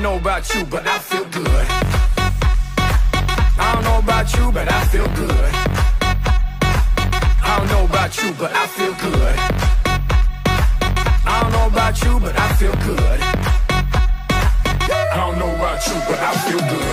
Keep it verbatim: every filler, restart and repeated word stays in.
don't know about you, but I feel good. I don't know about you, but I feel good. I don't know about you, but I feel good. I don't know about you, but I feel good. I don't know about you, but I feel good.